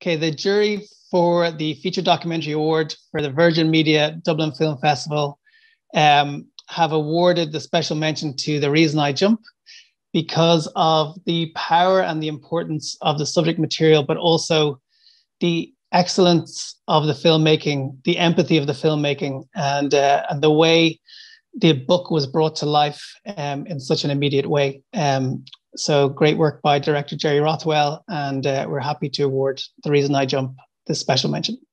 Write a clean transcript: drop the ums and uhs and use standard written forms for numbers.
Okay, the jury for the Feature Documentary Award for the Virgin Media Dublin Film Festival have awarded the special mention to The Reason I Jump because of the power and the importance of the subject material, but also the excellence of the filmmaking, the empathy of the filmmaking, and the way the book was brought to life in such an immediate way. So great work by director Jerry Rothwell, and we're happy to award The Reason I Jump this special mention.